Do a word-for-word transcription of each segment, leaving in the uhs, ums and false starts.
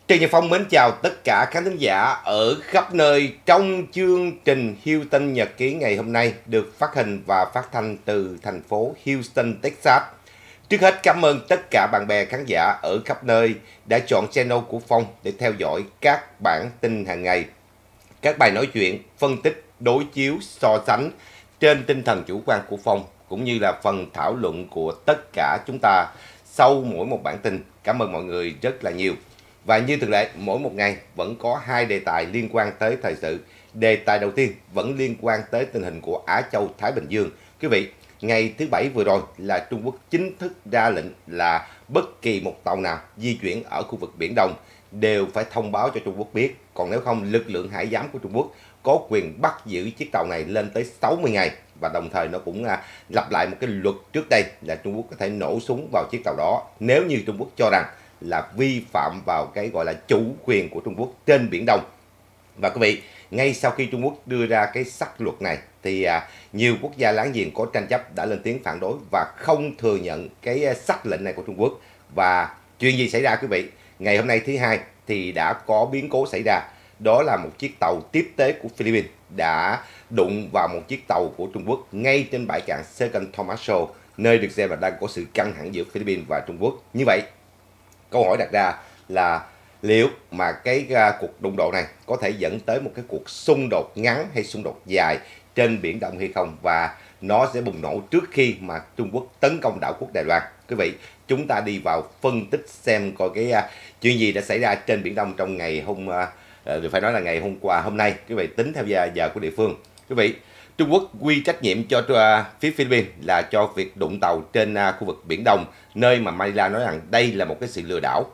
Trần Nhật Phong mến chào tất cả khán thính giả ở khắp nơi trong chương trình Houston Nhật ký ngày hôm nay được phát hình và phát thanh từ thành phố Houston, Texas. Trước hết cảm ơn tất cả bạn bè khán giả ở khắp nơi đã chọn channel của Phong để theo dõi các bản tin hàng ngày, các bài nói chuyện, phân tích, đối chiếu, so sánh trên tinh thần chủ quan của Phong cũng như là phần thảo luận của tất cả chúng ta sau mỗi một bản tin. Cảm ơn mọi người rất là nhiều. Và như thường lệ, mỗi một ngày vẫn có hai đề tài liên quan tới thời sự. Đề tài đầu tiên vẫn liên quan tới tình hình của Á Châu Thái Bình Dương. Quý vị, ngày thứ Bảy vừa rồi là Trung Quốc chính thức ra lệnh là bất kỳ một tàu nào di chuyển ở khu vực Biển Đông đều phải thông báo cho Trung Quốc biết. Còn nếu không, lực lượng hải giám của Trung Quốc có quyền bắt giữ chiếc tàu này lên tới sáu mươi ngày. Và đồng thời nó cũng à, lặp lại một cái luật trước đây là Trung Quốc có thể nổ súng vào chiếc tàu đó nếu như Trung Quốc cho rằng là vi phạm vào cái gọi là chủ quyền của Trung Quốc trên Biển Đông. Và quý vị, ngay sau khi Trung Quốc đưa ra cái sắc luật này thì à, nhiều quốc gia láng giềng có tranh chấp đã lên tiếng phản đối và không thừa nhận cái sắc lệnh này của Trung Quốc. Và chuyện gì xảy ra quý vị? Ngày hôm nay thứ hai thì đã có biến cố xảy ra. Đó là một chiếc tàu tiếp tế của Philippines đã đụng vào một chiếc tàu của Trung Quốc ngay trên bãi cạn Second Thomas Shoal, nơi được xem là đang có sự căng thẳng giữa Philippines và Trung Quốc. Như vậy, câu hỏi đặt ra là liệu mà cái uh, cuộc đụng độ này có thể dẫn tới một cái cuộc xung đột ngắn hay xung đột dài trên Biển Đông hay không, và nó sẽ bùng nổ trước khi mà Trung Quốc tấn công đảo quốc Đài Loan. Quý vị, chúng ta đi vào phân tích xem coi cái uh, chuyện gì đã xảy ra trên Biển Đông trong ngày hôm uh, uh, phải nói là ngày hôm qua hôm nay, quý vị, tính theo giờ, giờ của địa phương. Quý vị, Trung Quốc quy trách nhiệm cho uh, phía Philippines là cho việc đụng tàu trên uh, khu vực Biển Đông, nơi mà Manila nói rằng đây là một cái sự lừa đảo.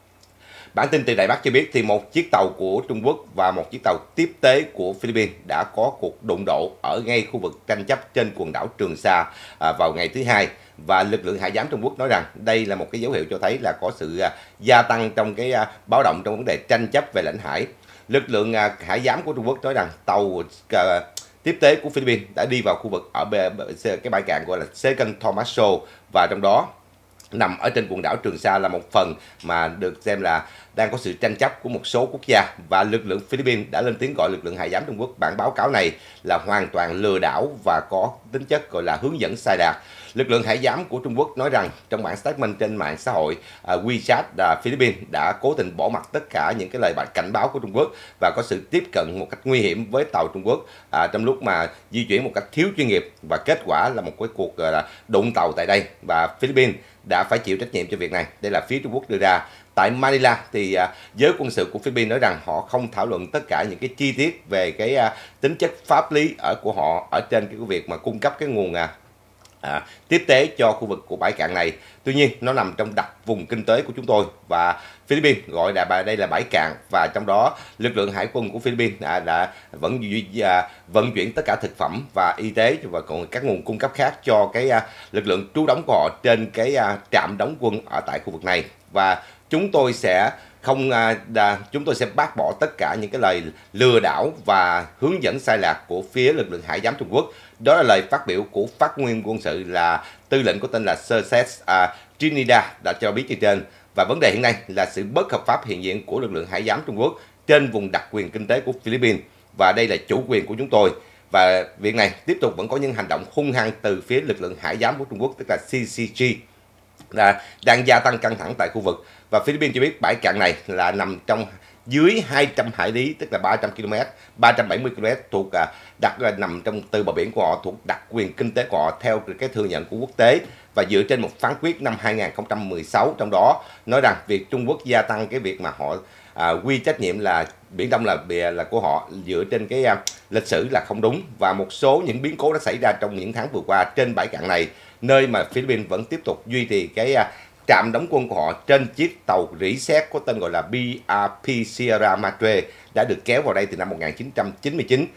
Bản tin từ Đài Bắc cho biết thì một chiếc tàu của Trung Quốc và một chiếc tàu tiếp tế của Philippines đã có cuộc đụng độ ở ngay khu vực tranh chấp trên quần đảo Trường Sa à, vào ngày thứ hai, và lực lượng hải giám Trung Quốc nói rằng đây là một cái dấu hiệu cho thấy là có sự uh, gia tăng trong cái uh, báo động trong vấn đề tranh chấp về lãnh hải. Lực lượng uh, hải giám của Trung Quốc nói rằng tàu uh, tiếp tế của Philippines đã đi vào khu vực ở cái bãi cạn gọi là Second Thomas Shoal, và trong đó nằm ở trên quần đảo Trường Sa là một phần mà được xem là đang có sự tranh chấp của một số quốc gia, và lực lượng Philippines đã lên tiếng gọi lực lượng hải giám Trung Quốc bản báo cáo này là hoàn toàn lừa đảo và có tính chất gọi là hướng dẫn sai đạt. Lực lượng hải giám của Trung Quốc nói rằng trong bản statement trên mạng xã hội uh, WeChat, uh, Philippines đã cố tình bỏ mặc tất cả những cái lời cảnh báo của Trung Quốc và có sự tiếp cận một cách nguy hiểm với tàu Trung Quốc uh, trong lúc mà di chuyển một cách thiếu chuyên nghiệp, và kết quả là một cái cuộc uh, đụng tàu tại đây, và Philippines đã phải chịu trách nhiệm cho việc này. Đây là phía Trung Quốc đưa ra. Tại Manila thì uh, giới quân sự của Philippines nói rằng họ không thảo luận tất cả những cái chi tiết về cái uh, tính chất pháp lý ở của họ ở trên cái việc mà cung cấp cái nguồn uh, À, tiếp tế cho khu vực của bãi cạn này. Tuy nhiên nó nằm trong đặc vùng kinh tế của chúng tôi, và Philippines gọi là đây là bãi cạn, và trong đó lực lượng hải quân của Philippines đã, đã vẫn à, vận chuyển tất cả thực phẩm và y tế và còn các nguồn cung cấp khác cho cái à, lực lượng trú đóng của họ trên cái à, trạm đóng quân ở tại khu vực này. Và chúng tôi sẽ không à, đà, chúng tôi sẽ bác bỏ tất cả những cái lời lừa đảo và hướng dẫn sai lạc của phía lực lượng hải giám Trung Quốc. Đó là lời phát biểu của phát ngôn quân sự là tư lệnh có tên là Sir Seth uh, Trinidad đã cho biết như trên. Và vấn đề hiện nay là sự bất hợp pháp hiện diện của lực lượng hải giám Trung Quốc trên vùng đặc quyền kinh tế của Philippines, và đây là chủ quyền của chúng tôi. Và việc này tiếp tục vẫn có những hành động hung hăng từ phía lực lượng hải giám của Trung Quốc, tức là C C G, là đang gia tăng căng thẳng tại khu vực. Và Philippines cho biết bãi cạn này là nằm trong dưới hai trăm hải lý, tức là ba trăm ki lô mét, ba trăm bảy mươi ki lô mét, thuộc à, đặt là nằm trong từ bờ biển của họ, thuộc đặc quyền kinh tế của họ theo cái thừa nhận của quốc tế, và dựa trên một phán quyết năm hai nghìn không trăm mười sáu, trong đó nói rằng việc Trung Quốc gia tăng cái việc mà họ à, quy trách nhiệm là Biển Đông là là của họ dựa trên cái à, lịch sử là không đúng, và một số những biến cố đã xảy ra trong những tháng vừa qua trên bãi cạn này, nơi mà Philippines vẫn tiếp tục duy trì cái à, trạm đóng quân của họ trên chiếc tàu rỉ sét có tên gọi là B R P Sierra Madre đã được kéo vào đây từ năm một nghìn chín trăm chín mươi chín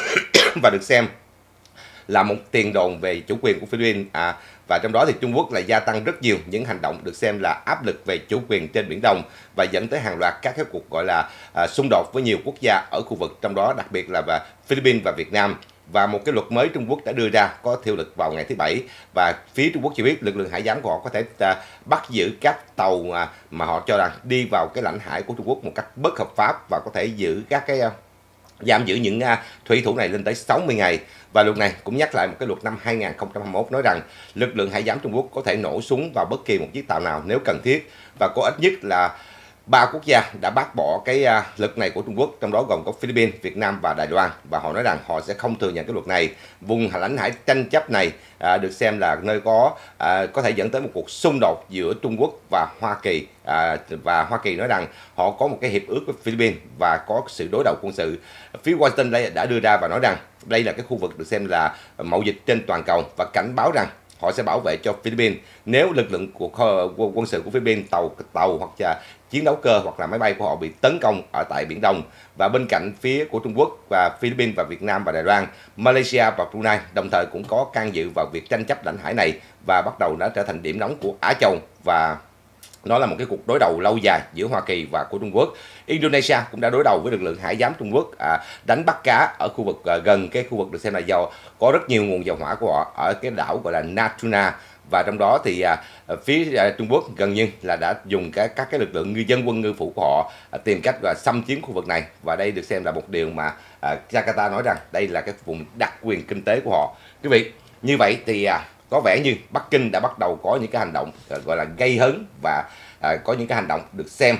và được xem là một tiền đồn về chủ quyền của Philippines. À, và trong đó thì Trung Quốc lại gia tăng rất nhiều những hành động được xem là áp lực về chủ quyền trên Biển Đông, và dẫn tới hàng loạt các cái cuộc gọi là à, xung đột với nhiều quốc gia ở khu vực, trong đó đặc biệt là và Philippines và Việt Nam. và một cái luật mới Trung Quốc đã đưa ra có hiệu lực vào ngày thứ Bảy, và phía Trung Quốc cho biết lực lượng hải giám của họ có thể à, bắt giữ các tàu à, mà họ cho rằng đi vào cái lãnh hải của Trung Quốc một cách bất hợp pháp, và có thể giữ các cái à, giam giữ những uh, thủy thủ này lên tới sáu mươi ngày. Và luật này cũng nhắc lại một cái luật năm hai nghìn không trăm hai mươi mốt nói rằng lực lượng hải giám Trung Quốc có thể nổ súng vào bất kỳ một chiếc tàu nào nếu cần thiết, và có ít nhất là ba quốc gia đã bác bỏ cái uh, luật này của Trung Quốc, trong đó gồm có Philippines, Việt Nam và Đài Loan, và họ nói rằng họ sẽ không thừa nhận cái luật này. Vùng lãnh hải tranh chấp này uh, được xem là nơi có uh, có thể dẫn tới một cuộc xung đột giữa Trung Quốc và Hoa Kỳ, uh, và Hoa Kỳ nói rằng họ có một cái hiệp ước với Philippines và có sự đối đầu quân sự. Phía Washington đã đưa ra và nói rằng đây là cái khu vực được xem là mậu dịch trên toàn cầu, và cảnh báo rằng họ sẽ bảo vệ cho Philippines nếu lực lượng của quân sự của Philippines, tàu tàu hoặc là chiến đấu cơ hoặc là máy bay của họ bị tấn công ở tại Biển Đông. Và bên cạnh phía của Trung Quốc và Philippines và Việt Nam và Đài Loan, Malaysia và Brunei đồng thời cũng có can dự vào việc tranh chấp lãnh hải này, và bắt đầu đã trở thành điểm nóng của Á Châu, và nó là một cái cuộc đối đầu lâu dài giữa Hoa Kỳ và của Trung Quốc. Indonesia cũng đã đối đầu với lực lượng hải giám Trung Quốc à, đánh bắt cá ở khu vực à, gần cái khu vực được xem là dầu có rất nhiều nguồn dầu hỏa của họ ở cái đảo gọi là Natuna, và trong đó thì à, phía à, Trung Quốc gần như là đã dùng cái, các cái lực lượng ngư dân quân ngư phủ của họ à, tìm cách và xâm chiếm khu vực này, và đây được xem là một điều mà à, Jakarta nói rằng đây là cái vùng đặc quyền kinh tế của họ. Quý vị, như vậy thì à, có vẻ như Bắc Kinh đã bắt đầu có những cái hành động gọi là gây hấn, và à, có những cái hành động được xem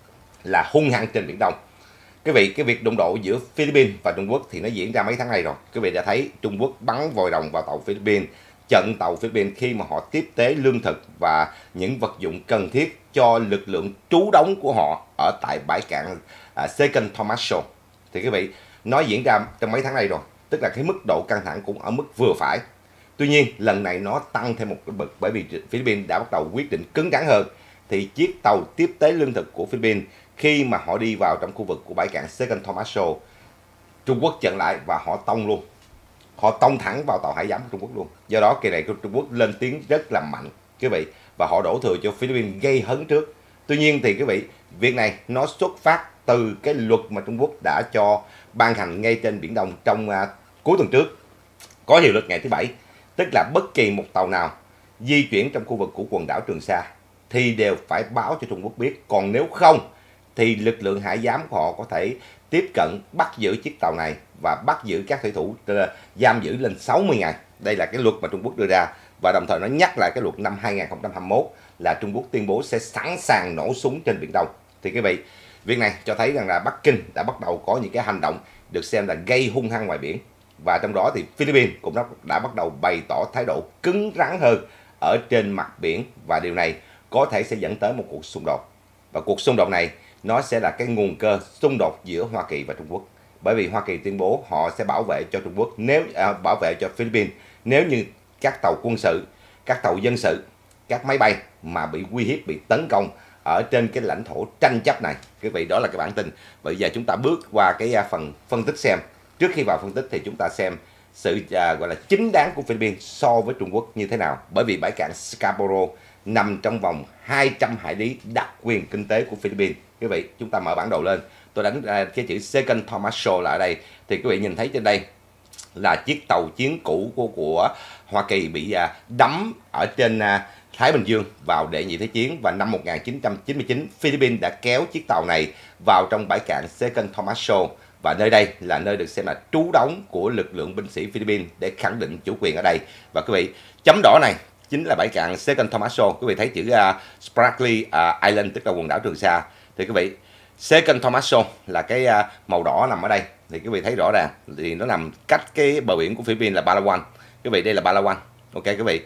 là hung hăng trên Biển Đông. Quý vị, cái việc đụng độ giữa Philippines và Trung Quốc thì nó diễn ra mấy tháng nay rồi. Quý vị đã thấy Trung Quốc bắn vòi rồng vào tàu Philippines, chặn tàu Philippines khi mà họ tiếp tế lương thực và những vật dụng cần thiết cho lực lượng trú đóng của họ ở tại bãi cạn à, Second Thomas Shoal. Thì quý vị, nó diễn ra trong mấy tháng nay rồi, tức là cái mức độ căng thẳng cũng ở mức vừa phải. Tuy nhiên, lần này nó tăng thêm một cái bậc, bởi vì Philippines đã bắt đầu quyết định cứng rắn hơn. Thì chiếc tàu tiếp tế lương thực của Philippines khi mà họ đi vào trong khu vực của bãi cạn Second Thomas Shoal, Trung Quốc chặn lại và họ tông luôn. Họ tông thẳng vào tàu hải giám của Trung Quốc luôn. Do đó kỳ này Trung Quốc lên tiếng rất là mạnh, quý vị, và họ đổ thừa cho Philippines gây hấn trước. Tuy nhiên thì quý vị, việc này nó xuất phát từ cái luật mà Trung Quốc đã cho ban hành ngay trên Biển Đông trong uh, cuối tuần trước, có hiệu lực ngày thứ Bảy. Tức là bất kỳ một tàu nào di chuyển trong khu vực của quần đảo Trường Sa thì đều phải báo cho Trung Quốc biết. Còn nếu không thì lực lượng hải giám của họ có thể tiếp cận bắt giữ chiếc tàu này và bắt giữ các thủy thủ, giam giữ lên sáu mươi ngày. Đây là cái luật mà Trung Quốc đưa ra, và đồng thời nó nhắc lại cái luật năm hai nghìn không trăm hai mươi mốt là Trung Quốc tuyên bố sẽ sẵn sàng nổ súng trên Biển Đông. Thì quý vị, việc này cho thấy rằng là Bắc Kinh đã bắt đầu có những cái hành động được xem là gây hung hăng ngoài biển. Và trong đó thì Philippines cũng đã, đã bắt đầu bày tỏ thái độ cứng rắn hơn ở trên mặt biển, và điều này có thể sẽ dẫn tới một cuộc xung đột. Và cuộc xung đột này nó sẽ là cái nguồn cơ xung đột giữa Hoa Kỳ và Trung Quốc. Bởi vì Hoa Kỳ tuyên bố họ sẽ bảo vệ cho Trung Quốc, nếu à, bảo vệ cho Philippines nếu như các tàu quân sự, các tàu dân sự, các máy bay mà bị uy hiếp, bị tấn công ở trên cái lãnh thổ tranh chấp này. Quý vị, đó là cái bản tin. Bây giờ chúng ta bước qua cái phần phân tích xem. Trước khi vào phân tích thì chúng ta xem sự à, gọi là chính đáng của Philippines so với Trung Quốc như thế nào. Bởi vì bãi cạn Scarborough nằm trong vòng hai trăm hải lý đặc quyền kinh tế của Philippines. Quý vị, chúng ta mở bản đồ lên. Tôi đánh à, cái chữ Second Thomas Shoal là ở đây. Thì quý vị nhìn thấy trên đây là chiếc tàu chiến cũ của, của Hoa Kỳ bị à, đắm ở trên à, Thái Bình Dương vào đệ nhị thế chiến, và năm một nghìn chín trăm chín mươi chín Philippines đã kéo chiếc tàu này vào trong bãi cạn Second Thomas Shoal, và nơi đây là nơi được xem là trú đóng của lực lượng binh sĩ Philippines để khẳng định chủ quyền ở đây. Và quý vị, chấm đỏ này chính là bãi cạn Second Thomas Shoal. Quý vị thấy chữ uh, Spratly uh, Island, tức là quần đảo Trường Sa. Thì quý vị, Second Thomas Shoal là cái uh, màu đỏ nằm ở đây. Thì quý vị thấy rõ ràng thì nó nằm cách cái bờ biển của Philippines là Palawan. Quý vị, đây là Palawan. Ok quý vị,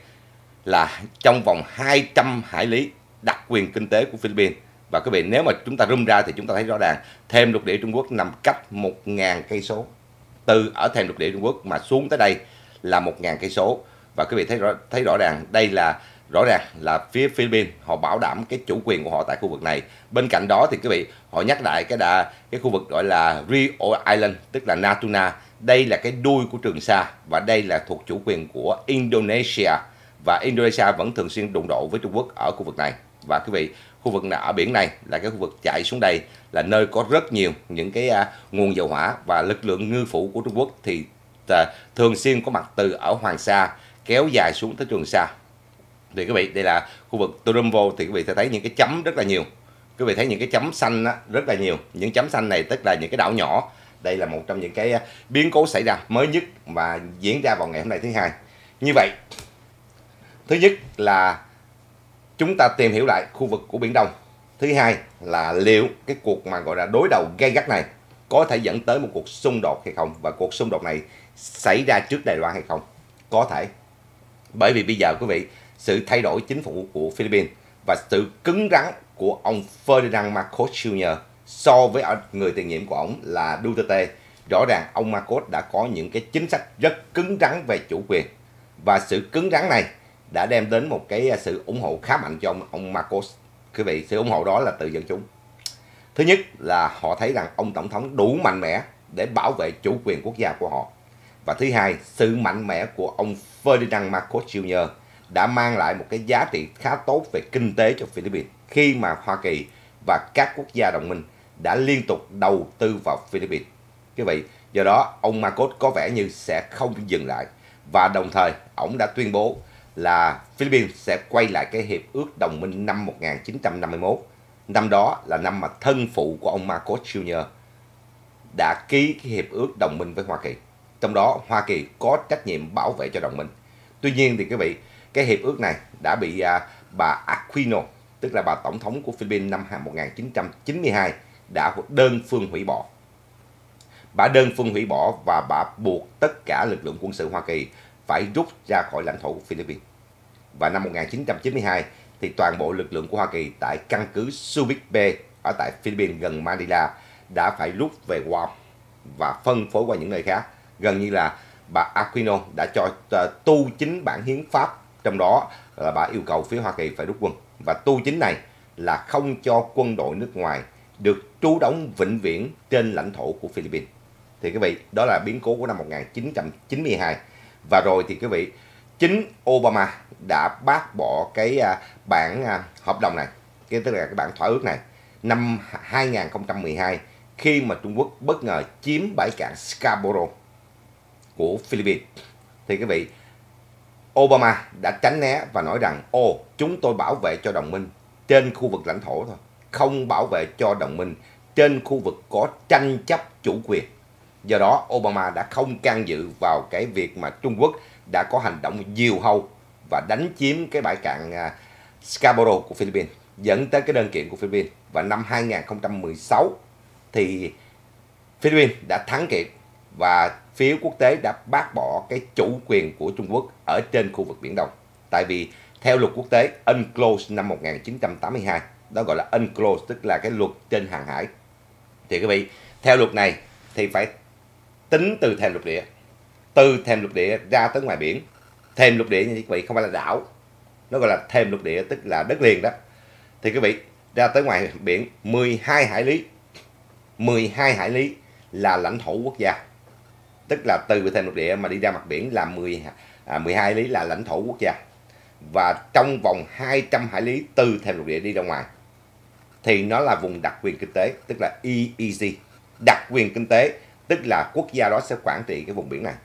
là trong vòng hai trăm hải lý đặc quyền kinh tế của Philippines. Và quý vị, nếu mà chúng ta zoom ra thì chúng ta thấy rõ ràng thềm lục địa Trung Quốc nằm cách một nghìn cây số. Từ ở thềm lục địa Trung Quốc mà xuống tới đây là một nghìn cây số. Và quý vị thấy rõ thấy rõ ràng đây là rõ ràng là phía Philippines họ bảo đảm cái chủ quyền của họ tại khu vực này. Bên cạnh đó thì quý vị, họ nhắc lại cái đà, cái khu vực gọi là Rio Island, tức là Natuna. Đây là cái đuôi của Trường Sa, và đây là thuộc chủ quyền của Indonesia, và Indonesia vẫn thường xuyên đụng độ với Trung Quốc ở khu vực này. Và quý vị, khu vực nào ở biển này là cái khu vực chạy xuống đây là nơi có rất nhiều những cái uh, nguồn dầu hỏa, và lực lượng ngư phủ của Trung Quốc thì thường xuyên có mặt từ ở Hoàng Sa kéo dài xuống tới Trường Sa. Thì quý vị, đây là khu vực tôi râm vô, thì quý vị sẽ thấy những cái chấm rất là nhiều. Quý vị thấy những cái chấm xanh á, rất là nhiều. Những chấm xanh này tức là những cái đảo nhỏ. Đây là một trong những cái biến cố xảy ra mới nhất và diễn ra vào ngày hôm nay thứ hai. Như vậy, thứ nhất là chúng ta tìm hiểu lại khu vực của Biển Đông. Thứ hai là liệu cái cuộc mà gọi là đối đầu gay gắt này có thể dẫn tới một cuộc xung đột hay không, và cuộc xung đột này xảy ra trước Đài Loan hay không. Có thể. Bởi vì bây giờ quý vị, sự thay đổi chính phủ của Philippines và sự cứng rắn của ông Ferdinand Marcos Junior so với người tiền nhiệm của ông là Duterte, rõ ràng ông Marcos đã có những cái chính sách rất cứng rắn về chủ quyền, và sự cứng rắn này đã đem đến một cái sự ủng hộ khá mạnh cho ông, ông Marcos. Quý vị, sự ủng hộ đó là từ dân chúng. Thứ nhất là họ thấy rằng ông tổng thống đủ mạnh mẽ để bảo vệ chủ quyền quốc gia của họ. Và thứ hai, sự mạnh mẽ của ông Ferdinand Marcos Junior đã mang lại một cái giá trị khá tốt về kinh tế cho Philippines, khi mà Hoa Kỳ và các quốc gia đồng minh đã liên tục đầu tư vào Philippines. Quý vị, do đó ông Marcos có vẻ như sẽ không dừng lại, và đồng thời ông đã tuyên bố là Philippines sẽ quay lại cái hiệp ước đồng minh năm một nghìn chín trăm năm mươi mốt. Năm đó là năm mà thân phụ của ông Marcos Junior đã ký cái hiệp ước đồng minh với Hoa Kỳ. Trong đó Hoa Kỳ có trách nhiệm bảo vệ cho đồng minh. Tuy nhiên thì quý vị, cái hiệp ước này đã bị à, bà Aquino, tức là bà tổng thống của Philippines năm một nghìn chín trăm chín mươi hai, đã đơn phương hủy bỏ. Bà đơn phương hủy bỏ và bà buộc tất cả lực lượng quân sự Hoa Kỳ phải rút ra khỏi lãnh thổ của Philippines. Và năm một nghìn chín trăm chín mươi hai thì toàn bộ lực lượng của Hoa Kỳ tại căn cứ Subic Bay ở tại Philippines gần Manila đã phải rút về Guam và phân phối qua những nơi khác. Gần như là bà Aquino đã cho uh, tu chính bản hiến pháp, trong đó là bà yêu cầu phía Hoa Kỳ phải rút quân. Và tu chính này là không cho quân đội nước ngoài được trú đóng vĩnh viễn trên lãnh thổ của Philippines. Thì quý vị, đó là biến cố của năm một nghìn chín trăm chín mươi hai. Và rồi thì quý vị, chính Obama đã bác bỏ cái uh, bản uh, hợp đồng này, cái tức là cái bản thỏa ước này năm hai nghìn không trăm mười hai, khi mà Trung Quốc bất ngờ chiếm bãi cạn Scarborough của Philippines. Thì quý vị, Obama đã tránh né và nói rằng ô, chúng tôi bảo vệ cho đồng minh trên khu vực lãnh thổ thôi, không bảo vệ cho đồng minh trên khu vực có tranh chấp chủ quyền. Do đó Obama đã không can dự vào cái việc mà Trung Quốc đã có hành động diều hâu và đánh chiếm cái bãi cạn Scarborough của Philippines, dẫn tới cái đơn kiện của Philippines. Và năm hai nghìn không trăm mười sáu thì Philippines đã thắng kiện và phía quốc tế đã bác bỏ cái chủ quyền của Trung Quốc ở trên khu vực Biển Đông. Tại vì theo luật quốc tế UNCLOS năm một nghìn chín trăm tám mươi hai, đó gọi là UNCLOS, tức là cái luật trên hàng hải. Thì quý vị, theo luật này thì phải tính từ thềm lục địa, từ thềm lục địa ra tới ngoài biển. Thềm lục địa như quý vị không phải là đảo, nó gọi là thềm lục địa, tức là đất liền đó. Thì quý vị, ra tới ngoài biển mười hai hải lý, mười hai hải lý là lãnh thổ quốc gia. Tức là từ thềm lục địa mà đi ra mặt biển là mười, à, mười hai lý là lãnh thổ quốc gia. Và trong vòng hai trăm hải lý từ thềm lục địa đi ra ngoài thì nó là vùng đặc quyền kinh tế, tức là E E Z. Đặc quyền kinh tế tức là quốc gia đó sẽ quản trị cái vùng biển này.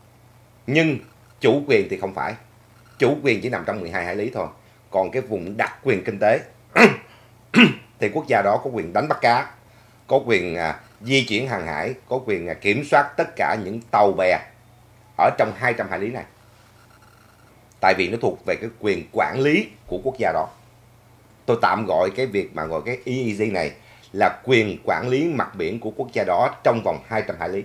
Nhưng chủ quyền thì không phải. Chủ quyền chỉ nằm trong mười hai hải lý thôi. Còn cái vùng đặc quyền kinh tế thì quốc gia đó có quyền đánh bắt cá, có quyền à, di chuyển hàng hải, có quyền à, kiểm soát tất cả những tàu bè ở trong hai trăm hải lý này. Tại vì nó thuộc về cái quyền quản lý của quốc gia đó. Tôi tạm gọi cái việc mà gọi cái E E Z này là quyền quản lý mặt biển của quốc gia đó trong vòng hai trăm hải lý.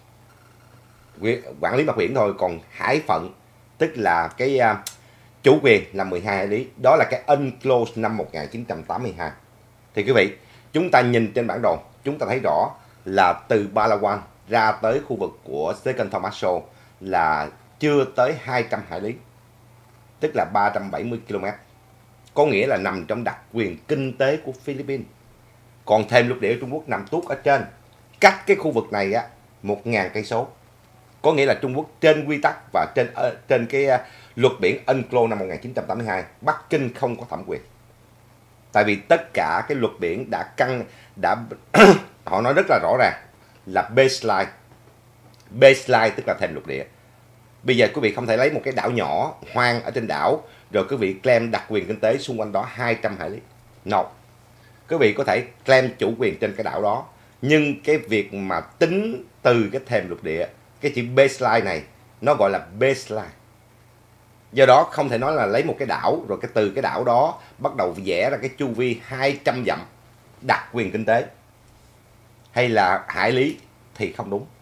Quản lý mặt biển thôi, còn hải phận tức là cái uh, chủ quyền là mười hai hải lý. Đó là cái UNCLOS năm một nghìn chín trăm tám mươi hai. Thì quý vị, chúng ta nhìn trên bản đồ, chúng ta thấy rõ là từ Palawan ra tới khu vực của Second Thomas Shoal là chưa tới hai trăm hải lý, tức là ba trăm bảy mươi ki lô mét. Có nghĩa là nằm trong đặc quyền kinh tế của Philippines. Còn thềm lục địa Trung Quốc nằm tuốt ở trên, cách cái khu vực này á một nghìn cây số. Có nghĩa là Trung Quốc trên quy tắc và trên uh, trên cái uh, luật biển UNCLOS năm một nghìn chín trăm tám mươi hai, Bắc Kinh không có thẩm quyền. Tại vì tất cả cái luật biển đã căng, đã họ nói rất là rõ ràng là baseline. baseline tức là thềm lục địa. Bây giờ quý vị không thể lấy một cái đảo nhỏ hoang ở trên đảo rồi quý vị claim đặc quyền kinh tế xung quanh đó hai trăm hải lý. No. Quý vị có thể claim chủ quyền trên cái đảo đó, nhưng cái việc mà tính từ cái thềm lục địa, cái chữ baseline này nó gọi là baseline. Do đó không thể nói là lấy một cái đảo rồi cái từ cái đảo đó bắt đầu vẽ ra cái chu vi hai trăm dặm đặc quyền kinh tế hay là hải lý thì không đúng.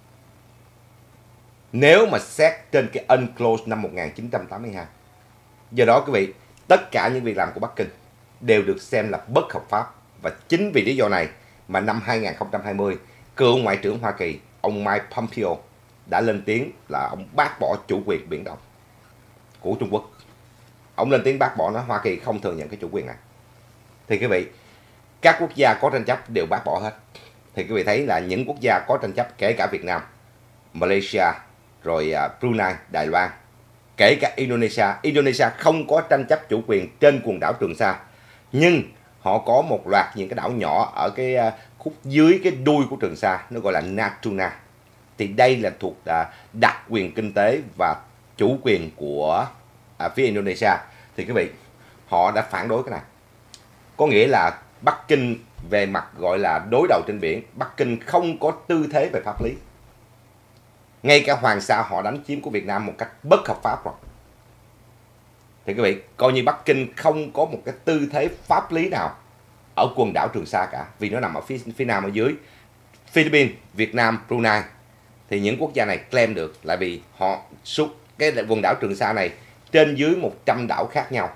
Nếu mà xét trên cái UNCLOS năm một nghìn chín trăm tám mươi hai. Do đó quý vị, tất cả những việc làm của Bắc Kinh đều được xem là bất hợp pháp. Và chính vì lý do này mà năm hai nghìn không trăm hai mươi, cựu Ngoại trưởng Hoa Kỳ, ông Mike Pompeo đã lên tiếng là ông bác bỏ chủ quyền Biển Đông của Trung Quốc. Ông lên tiếng bác bỏ, nói Hoa Kỳ không thừa nhận cái chủ quyền này. Thì quý vị, các quốc gia có tranh chấp đều bác bỏ hết. Thì quý vị thấy là những quốc gia có tranh chấp, kể cả Việt Nam, Malaysia, rồi Brunei, Đài Loan, kể cả Indonesia. Indonesia không có tranh chấp chủ quyền trên quần đảo Trường Sa, nhưng họ có một loạt những cái đảo nhỏ ở cái khúc dưới cái đuôi của Trường Sa, nó gọi là Natuna. Thì đây là thuộc đặc quyền kinh tế và chủ quyền của phía Indonesia. Thì quý vị, họ đã phản đối cái này. Có nghĩa là Bắc Kinh về mặt gọi là đối đầu trên biển, Bắc Kinh không có tư thế về pháp lý. Ngay cả Hoàng Sa họ đánh chiếm của Việt Nam một cách bất hợp pháp rồi. Thì quý vị, coi như Bắc Kinh không có một cái tư thế pháp lý nào ở quần đảo Trường Sa cả, vì nó nằm ở phía, phía nam ở dưới. Philippines, Việt Nam, Brunei thì những quốc gia này claim được là vì họ suốt cái quần đảo Trường Sa này trên dưới một trăm đảo khác nhau.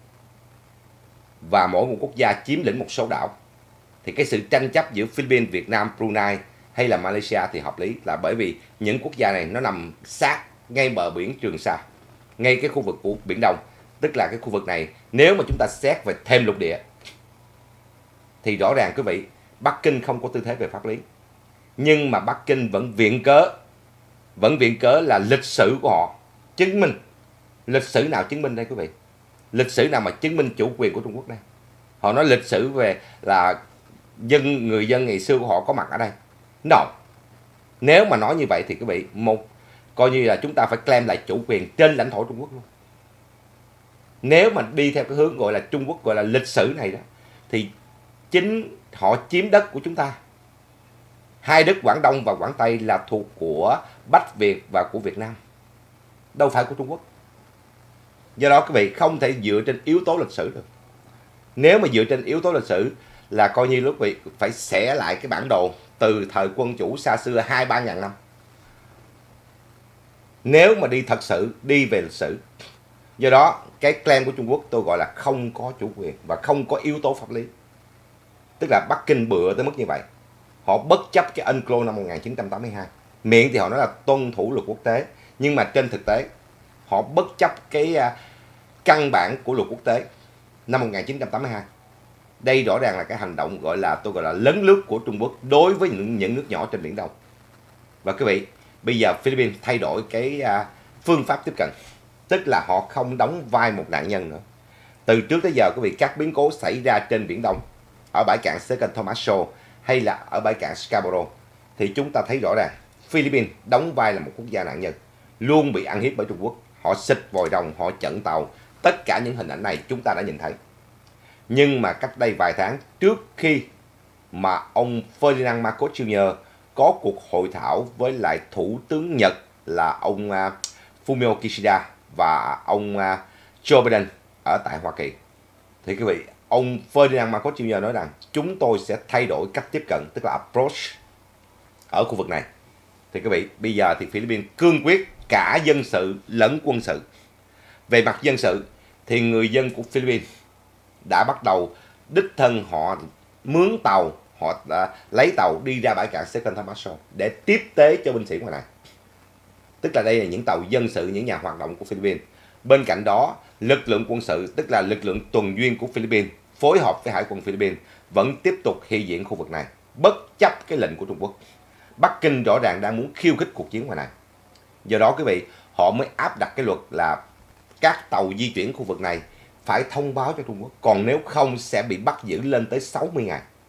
Và mỗi một quốc gia chiếm lĩnh một số đảo. Thì cái sự tranh chấp giữa Philippines, Việt Nam, Brunei hay là Malaysia thì hợp lý, là bởi vì những quốc gia này nó nằm sát ngay bờ biển Trường Sa, ngay cái khu vực của Biển Đông. Tức là cái khu vực này nếu mà chúng ta xét về thềm lục địa thì rõ ràng quý vị, Bắc Kinh không có tư thế về pháp lý. Nhưng mà Bắc Kinh vẫn viện cớ, vẫn viện cớ là lịch sử của họ chứng minh. Lịch sử nào chứng minh đây quý vị? Lịch sử nào mà chứng minh chủ quyền của Trung Quốc đây? Họ nói lịch sử về là dân người dân ngày xưa của họ có mặt ở đây. No. Nếu mà nói như vậy thì quý vị, một coi như là chúng ta phải claim lại chủ quyền trên lãnh thổ Trung Quốc luôn. Nếu mà đi theo cái hướng gọi là Trung Quốc gọi là lịch sử này đó, thì chính họ chiếm đất của chúng ta. Hai đất Quảng Đông và Quảng Tây là thuộc của Bách Việt và của Việt Nam, đâu phải của Trung Quốc. Do đó quý vị không thể dựa trên yếu tố lịch sử được. Nếu mà dựa trên yếu tố lịch sử là coi như lúc vị phải xẻ lại cái bản đồ từ thời quân chủ xa xưa hai ba ngàn năm. Nếu mà đi thật sự, đi về lịch sử. Do đó cái claim của Trung Quốc tôi gọi là không có chủ quyền và không có yếu tố pháp lý. Tức là Bắc Kinh bựa tới mức như vậy. Họ bất chấp cái UNCLOS năm một nghìn chín trăm tám mươi hai. Miệng thì họ nói là tuân thủ luật quốc tế, nhưng mà trên thực tế họ bất chấp cái uh, căn bản của luật quốc tế năm một nghìn chín trăm tám mươi hai. Đây rõ ràng là cái hành động gọi là tôi gọi là lấn lướt của Trung Quốc đối với những, những nước nhỏ trên Biển Đông. Và quý vị, bây giờ Philippines thay đổi cái uh, phương pháp tiếp cận, tức là họ không đóng vai một nạn nhân nữa. Từ trước tới giờ quý vị, các biến cố xảy ra trên Biển Đông, ở bãi cạn Second Thomas Shoal hay là ở bãi cạn Scarborough, thì chúng ta thấy rõ ràng Philippines đóng vai là một quốc gia nạn nhân, luôn bị ăn hiếp bởi Trung Quốc. Họ xịt vòi rồng, họ chặn tàu. Tất cả những hình ảnh này chúng ta đã nhìn thấy. Nhưng mà cách đây vài tháng, trước khi mà ông Ferdinand Marcos Junior có cuộc hội thảo với lại Thủ tướng Nhật là ông uh, Fumio Kishida và ông uh, Joe Biden ở tại Hoa Kỳ, thì quý vị, ông Ferdinand Marcos Junior nói rằng chúng tôi sẽ thay đổi cách tiếp cận, tức là approach ở khu vực này. Thì quý vị, bây giờ thì Philippines cương quyết cả dân sự lẫn quân sự. Về mặt dân sự thì người dân của Philippines đã bắt đầu đích thân họ mướn tàu, họ đã lấy tàu đi ra bãi cạn Second Thomas Shoal để tiếp tế cho binh sĩ ngoài này. Tức là đây là những tàu dân sự, những nhà hoạt động của Philippines. Bên cạnh đó, lực lượng quân sự, tức là lực lượng tuần duyên của Philippines phối hợp với Hải quân Philippines vẫn tiếp tục hiện diện khu vực này, bất chấp cái lệnh của Trung Quốc. Bắc Kinh rõ ràng đang muốn khiêu khích cuộc chiến ngoài này. Do đó quý vị, họ mới áp đặt cái luật là các tàu di chuyển khu vực này phải thông báo cho Trung Quốc, còn nếu không sẽ bị bắt giữ lên tới sáu mươi ngày.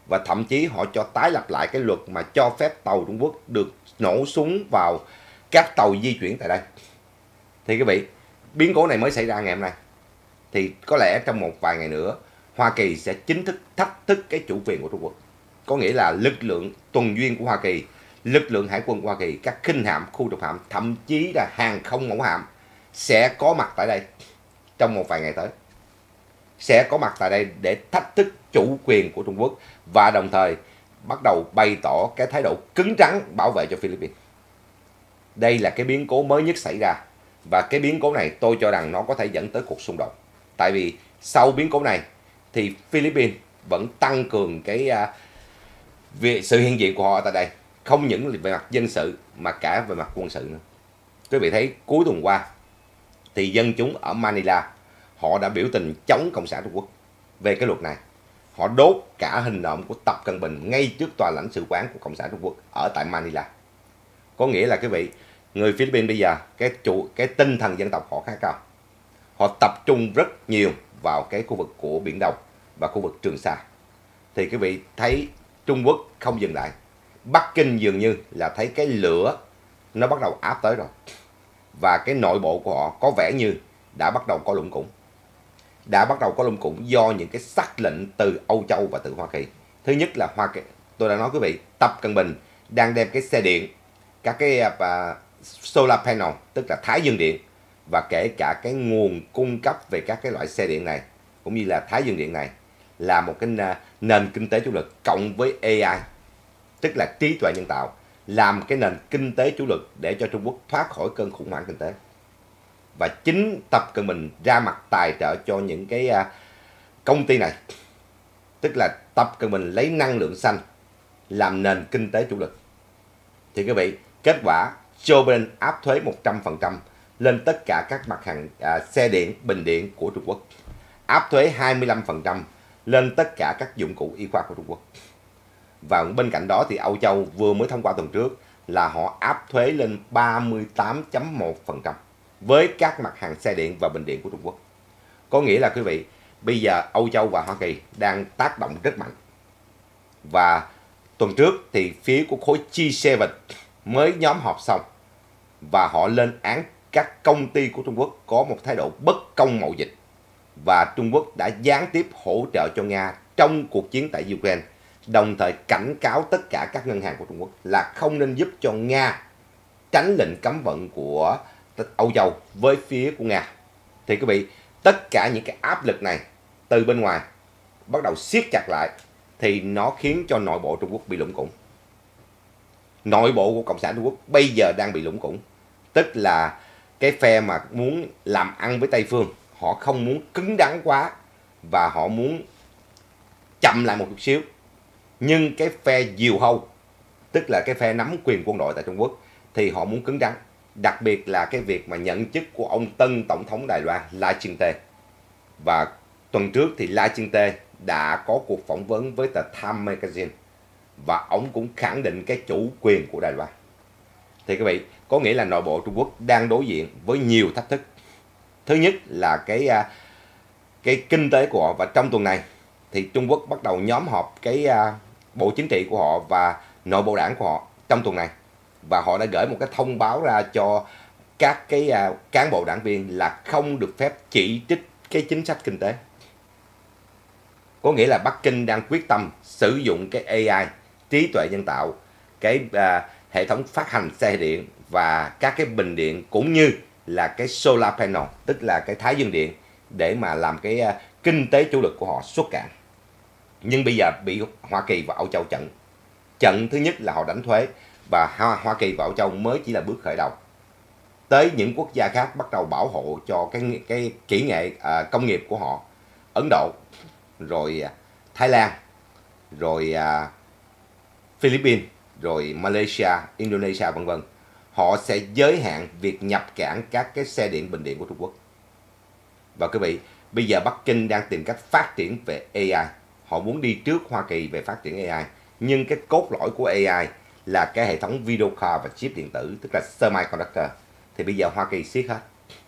và thậm chí họ cho tái lập lại cái luật mà cho phép tàu Trung Quốc được nổ súng vào các tàu di chuyển tại đây. Thì quý vị, biến cố này mới xảy ra ngày hôm nay. Thì có lẽ trong một vài ngày nữa, Hoa Kỳ sẽ chính thức thách thức cái chủ quyền của Trung Quốc. Có nghĩa là lực lượng tuần duyên của Hoa Kỳ, lực lượng hải quân của Hoa Kỳ, các khinh hạm, khu trục hạm, thậm chí là hàng không mẫu hạm sẽ có mặt tại đây trong một vài ngày tới. Sẽ có mặt tại đây để thách thức chủ quyền của Trung Quốc và đồng thời bắt đầu bày tỏ cái thái độ cứng rắn bảo vệ cho Philippines. Đây là cái biến cố mới nhất xảy ra. Và cái biến cố này tôi cho rằng nó có thể dẫn tới cuộc xung đột. Tại vì sau biến cố này thì Philippines vẫn tăng cường cái uh, về sự hiện diện của họ tại đây. Không những về mặt dân sự mà cả về mặt quân sự nữa. Quý vị thấy cuối tuần qua thì dân chúng ở Manila họ đã biểu tình chống Cộng sản Trung Quốc về cái luật này. Họ đốt cả hình nộm của Tập Cận Bình ngay trước tòa lãnh sự quán của Cộng sản Trung Quốc ở tại Manila. Có nghĩa là quý vị, người Philippines bây giờ cái chủ cái tinh thần dân tộc họ khá cao. Họ tập trung rất nhiều vào cái khu vực của Biển Đông và khu vực Trường Sa. Thì quý vị thấy Trung Quốc không dừng lại. Bắc Kinh dường như là thấy cái lửa nó bắt đầu áp tới rồi. Và cái nội bộ của họ có vẻ như đã bắt đầu có lủng củng. Đã bắt đầu có lủng củng do những cái sắc lệnh từ Âu Châu và từ Hoa Kỳ. Thứ nhất là Hoa Kỳ, tôi đã nói quý vị, Tập Cận Bình đang đem cái xe điện, các cái uh, solar panel, tức là thái dương điện, và kể cả cái nguồn cung cấp về các cái loại xe điện này, cũng như là thái dương điện này, là một cái uh, nền kinh tế chủ lực cộng với a i, tức là trí tuệ nhân tạo, làm cái nền kinh tế chủ lực để cho Trung Quốc thoát khỏi cơn khủng hoảng kinh tế. Và chính Tập Cận Bình ra mặt tài trợ cho những cái uh, công ty này, tức là Tập Cận Bình lấy năng lượng xanh làm nền kinh tế chủ lực. Thì quý vị, kết quả Joe Biden áp thuế một trăm phần trăm lên tất cả các mặt hàng à, xe điện, bình điện của Trung Quốc. Áp thuế hai mươi lăm phần trăm lên tất cả các dụng cụ y khoa của Trung Quốc. Và bên cạnh đó thì Âu Châu vừa mới thông qua tuần trước là họ áp thuế lên ba mươi tám phẩy một phần trăm với các mặt hàng xe điện và bình điện của Trung Quốc. Có nghĩa là quý vị, bây giờ Âu Châu và Hoa Kỳ đang tác động rất mạnh. Và tuần trước thì phía của khối G bảy mới nhóm họp xong và họ lên án các công ty của Trung Quốc có một thái độ bất công mậu dịch, và Trung Quốc đã gián tiếp hỗ trợ cho Nga trong cuộc chiến tại Ukraine, đồng thời cảnh cáo tất cả các ngân hàng của Trung Quốc là không nên giúp cho Nga tránh lệnh cấm vận của Âu Châu với phía của Nga. Thì quý vị, tất cả những cái áp lực này từ bên ngoài bắt đầu siết chặt lại thì nó khiến cho nội bộ Trung Quốc bị lủng củng. Nội bộ của Cộng sản Trung Quốc bây giờ đang bị lủng củng. Tức là cái phe mà muốn làm ăn với Tây Phương, họ không muốn cứng rắn quá và họ muốn chậm lại một chút xíu. Nhưng cái phe diều hâu, tức là cái phe nắm quyền quân đội tại Trung Quốc, thì họ muốn cứng rắn. Đặc biệt là cái việc mà nhận chức của ông tân tổng thống Đài Loan La Ching-te. Và tuần trước thì La Ching-te đã có cuộc phỏng vấn với tờ Time Magazine và ông cũng khẳng định cái chủ quyền của Đài Loan. Thì quý vị, có nghĩa là nội bộ Trung Quốc đang đối diện với nhiều thách thức. Thứ nhất là cái cái kinh tế của họ, và trong tuần này thì Trung Quốc bắt đầu nhóm họp cái bộ chính trị của họ và nội bộ đảng của họ trong tuần này, và họ đã gửi một cái thông báo ra cho các cái cán bộ đảng viên là không được phép chỉ trích cái chính sách kinh tế. Có nghĩa là Bắc Kinh đang quyết tâm sử dụng cái a i, trí tuệ nhân tạo, cái à, hệ thống phát hành xe điện và các cái bình điện, cũng như là cái solar panel, tức là cái thái dương điện, để mà làm cái à, kinh tế chủ lực của họ xuất cạn. Nhưng bây giờ bị Hoa Kỳ và Âu Châu chặn. Chặn thứ nhất là họ đánh thuế, và Hoa, Hoa Kỳ và Âu Châu mới chỉ là bước khởi đầu. Tới những quốc gia khác bắt đầu bảo hộ cho cái, cái kỹ nghệ à, công nghiệp của họ. Ấn Độ, rồi Thái Lan, rồi à, Philippines, rồi Malaysia, Indonesia vân vân. Họ sẽ giới hạn việc nhập cảng các cái xe điện bình điện của Trung Quốc. Và quý vị, bây giờ Bắc Kinh đang tìm cách phát triển về a i. Họ muốn đi trước Hoa Kỳ về phát triển a i. Nhưng cái cốt lõi của a i là cái hệ thống video card và chip điện tử, tức là semiconductor. Thì bây giờ Hoa Kỳ siết hết.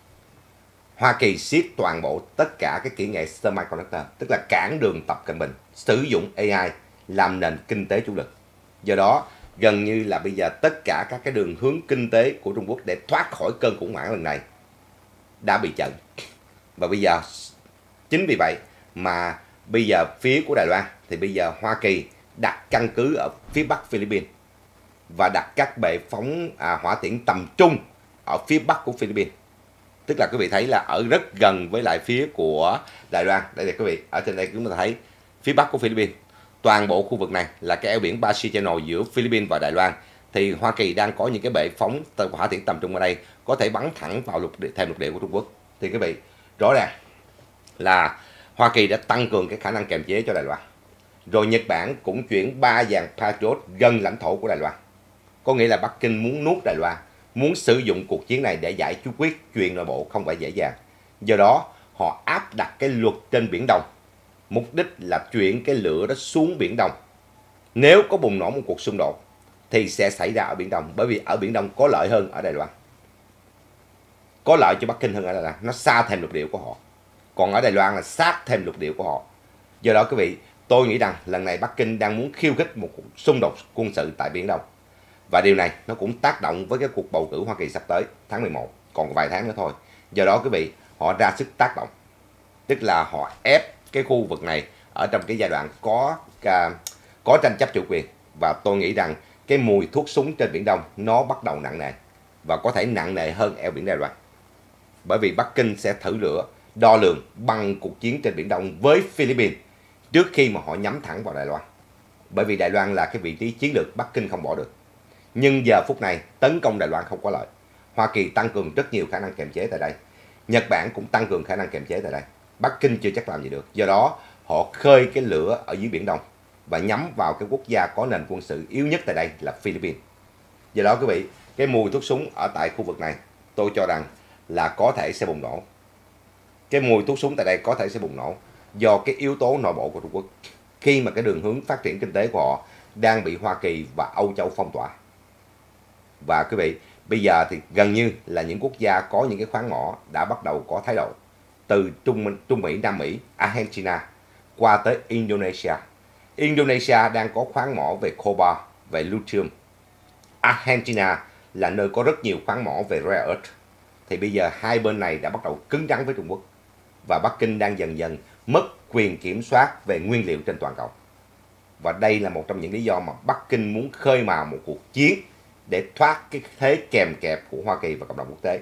Hoa Kỳ siết toàn bộ tất cả cái kỹ nghệ semiconductor, tức là cản đường Tập Cận Bình sử dụng a i làm nền kinh tế chủ lực. Do đó, gần như là bây giờ tất cả các cái đường hướng kinh tế của Trung Quốc để thoát khỏi cơn khủng hoảng lần này đã bị chặn. Và bây giờ, chính vì vậy mà bây giờ phía của Đài Loan thì bây giờ Hoa Kỳ đặt căn cứ ở phía bắc Philippines và đặt các bệ phóng à, hỏa tiễn tầm trung ở phía bắc của Philippines. Tức là quý vị thấy là ở rất gần với lại phía của Đài Loan. Đây là quý vị, ở trên đây chúng ta thấy phía bắc của Philippines. Toàn bộ khu vực này là cái eo biển Pacific Channel giữa Philippines và Đài Loan. Thì Hoa Kỳ đang có những cái bệ phóng hỏa tiễn tầm trung ở đây, có thể bắn thẳng vào lục địa, thềm lục địa của Trung Quốc. Thì quý vị, rõ ràng là Hoa Kỳ đã tăng cường cái khả năng kiềm chế cho Đài Loan. Rồi Nhật Bản cũng chuyển ba dàn Patriot gần lãnh thổ của Đài Loan. Có nghĩa là Bắc Kinh muốn nuốt Đài Loan, muốn sử dụng cuộc chiến này để giải quyết chuyện nội bộ không phải dễ dàng. Do đó, họ áp đặt cái luật trên Biển Đông. Mục đích là chuyển cái lửa đó xuống Biển Đông. Nếu có bùng nổ một cuộc xung đột thì sẽ xảy ra ở Biển Đông, bởi vì ở Biển Đông có lợi hơn ở Đài Loan. Có lợi cho Bắc Kinh hơn ở Đài Loan, nó xa thềm lục địa của họ. Còn ở Đài Loan là sát thềm lục địa của họ. Do đó quý vị, tôi nghĩ rằng lần này Bắc Kinh đang muốn khiêu khích một cuộc xung đột quân sự tại Biển Đông. Và điều này nó cũng tác động với cái cuộc bầu cử Hoa Kỳ sắp tới tháng mười một, còn vài tháng nữa thôi. Do đó quý vị, họ ra sức tác động. Tức là họ ép cái khu vực này ở trong cái giai đoạn có có tranh chấp chủ quyền. Và tôi nghĩ rằng cái mùi thuốc súng trên Biển Đông nó bắt đầu nặng nề. Và có thể nặng nề hơn eo biển Đài Loan. Bởi vì Bắc Kinh sẽ thử lửa, đo lường bằng cuộc chiến trên Biển Đông với Philippines trước khi mà họ nhắm thẳng vào Đài Loan. Bởi vì Đài Loan là cái vị trí chiến lược Bắc Kinh không bỏ được. Nhưng giờ phút này tấn công Đài Loan không có lợi. Hoa Kỳ tăng cường rất nhiều khả năng kiềm chế tại đây. Nhật Bản cũng tăng cường khả năng kiềm chế tại đây. Bắc Kinh chưa chắc làm gì được. Do đó họ khơi cái lửa ở dưới Biển Đông và nhắm vào cái quốc gia có nền quân sự yếu nhất tại đây là Philippines. Do đó quý vị, cái mùi thuốc súng ở tại khu vực này tôi cho rằng là có thể sẽ bùng nổ. Cái mùi thuốc súng tại đây có thể sẽ bùng nổ do cái yếu tố nội bộ của Trung Quốc. Khi mà cái đường hướng phát triển kinh tế của họ đang bị Hoa Kỳ và Âu Châu phong tỏa. Và quý vị, bây giờ thì gần như là những quốc gia có những cái khoáng mỏ đã bắt đầu có thái độ. Từ Trung, Trung Mỹ, Nam Mỹ, Argentina qua tới Indonesia. Indonesia đang có khoáng mỏ về cobalt, về lithium. Argentina là nơi có rất nhiều khoáng mỏ về rare earth. Thì bây giờ hai bên này đã bắt đầu cứng rắn với Trung Quốc. Và Bắc Kinh đang dần dần mất quyền kiểm soát về nguyên liệu trên toàn cầu. Và đây là một trong những lý do mà Bắc Kinh muốn khơi mào một cuộc chiến để thoát cái thế kèm kẹp của Hoa Kỳ và cộng đồng quốc tế.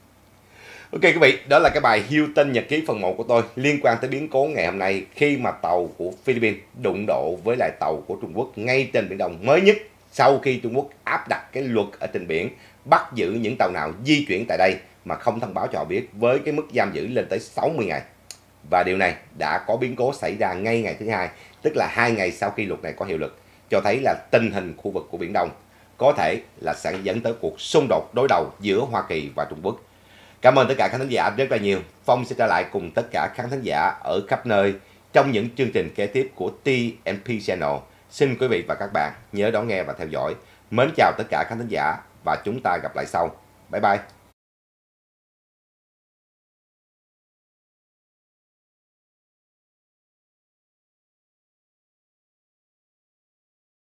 Ok quý vị, đó là cái bài Hilton nhật ký phần một của tôi liên quan tới biến cố ngày hôm nay khi mà tàu của Philippines đụng độ với lại tàu của Trung Quốc ngay trên Biển Đông, mới nhất sau khi Trung Quốc áp đặt cái luật ở trên biển bắt giữ những tàu nào di chuyển tại đây mà không thông báo cho họ biết, với cái mức giam giữ lên tới sáu mươi ngày. Và điều này đã có biến cố xảy ra ngay ngày thứ hai, tức là hai ngày sau khi luật này có hiệu lực, cho thấy là tình hình khu vực của Biển Đông có thể là sẽ dẫn tới cuộc xung đột đối đầu giữa Hoa Kỳ và Trung Quốc. Cảm ơn tất cả khán thính giả rất là nhiều. Phong sẽ trở lại cùng tất cả khán thính giả ở khắp nơi trong những chương trình kế tiếp của tê em pê Channel. Xin quý vị và các bạn nhớ đón nghe và theo dõi. Mến chào tất cả khán thính giả và chúng ta gặp lại sau. Bye bye.